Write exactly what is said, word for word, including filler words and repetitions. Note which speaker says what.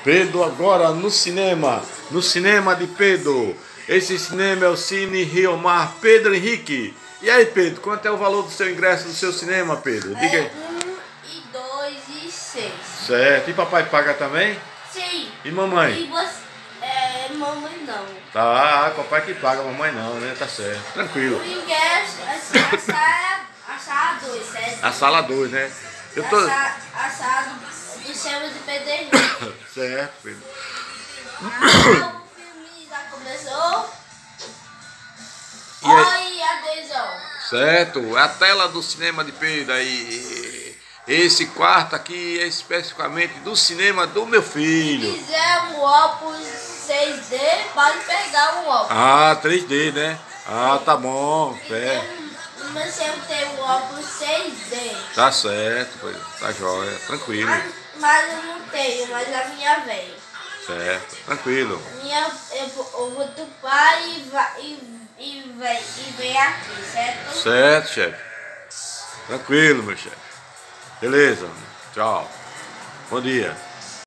Speaker 1: Pedro agora no cinema, no cinema de Pedro. Esse cinema é o Cine Rio Mar Pedro Henrique. E aí, Pedro, quanto é o valor do seu ingresso do seu cinema, Pedro? Diga aí.
Speaker 2: É um e dois e seis.
Speaker 1: Certo. E papai paga também?
Speaker 2: Sim.
Speaker 1: E mamãe?
Speaker 2: E você, é, mamãe não.
Speaker 1: Tá, papai que paga, mamãe não, né? Tá certo. Tranquilo.
Speaker 2: O ingresso, a, a sala, a sala dois, certo?
Speaker 1: A sala dois, né? Eu tô...
Speaker 2: A, sa, a sala do, do cinema de Pedro Henrique.
Speaker 1: Certo, Pedro.
Speaker 2: Ah, o filme já começou.
Speaker 1: E aí?
Speaker 2: Oi, adesão.
Speaker 1: Certo, a tela do cinema de Pedro aí. Esse quarto aqui é especificamente do cinema do meu filho.
Speaker 2: Se quiser um óculos seis D, pode pegar um óculos.
Speaker 1: Ah, três D, né? Ah, tá bom.
Speaker 2: E
Speaker 1: É.
Speaker 2: tem um, o meu sempre tem um óculos seis D.
Speaker 1: Tá certo, Pedro. Tá jóia. Tranquilo.
Speaker 2: Mas, mas eu não tenho, mas a minha vem.
Speaker 1: Certo, tranquilo.
Speaker 2: A minha, eu, vou- eu vou tupar e, vai, e, e, vem, e vem aqui, certo?
Speaker 1: Certo, chefe. Tranquilo, meu chefe. Beleza. Tchau. Bom dia.